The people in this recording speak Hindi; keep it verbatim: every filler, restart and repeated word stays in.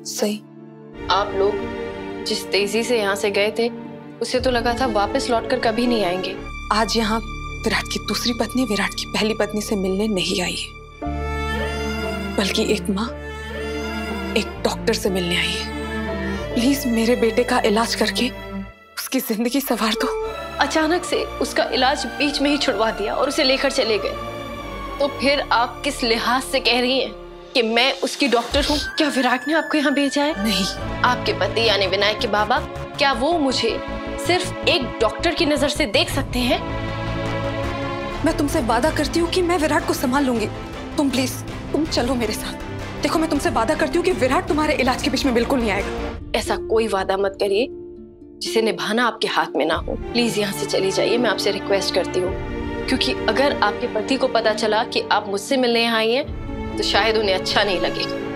सही। आप लोग जिस तेजी से यहाँ से गए थे, उसे तो लगा था वापस लौटकर कभी नहीं आएंगे। आज यहाँ विराट की दूसरी पत्नी विराट की पहली पत्नी से मिलने नहीं आई है, बल्कि एक माँ एक डॉक्टर से मिलने आई है। प्लीज मेरे बेटे का इलाज करके उसकी जिंदगी संवार दो। अचानक से उसका इलाज बीच में ही छुड़वा दिया और उसे लेकर चले गए, तो फिर आप किस लिहाज से कह रही हैं कि मैं उसकी डॉक्टर हूँ? क्या विराट ने आपको यहाँ भेजा है? नहीं। आपके पति यानी विनायक के बाबा, क्या वो मुझे सिर्फ एक डॉक्टर की नजर से देख सकते हैं? मैं तुमसे वादा करती हूँ कि मैं विराट को संभाल लूंगी। तुम प्लीज तुम चलो मेरे साथ। देखो मैं तुमसे वादा करती हूँ कि विराट तुम्हारे इलाज के बीच में बिल्कुल नहीं आएगा। ऐसा कोई वादा मत करिए जिसे निभाना आपके हाथ में ना हो। प्लीज यहाँ से चली जाइए, मैं आपसे रिक्वेस्ट करती हूँ, क्योंकि अगर आपके पति को पता चला कि आप मुझसे मिलने यहाँ आई हैं तो शायद उन्हें अच्छा नहीं लगेगा।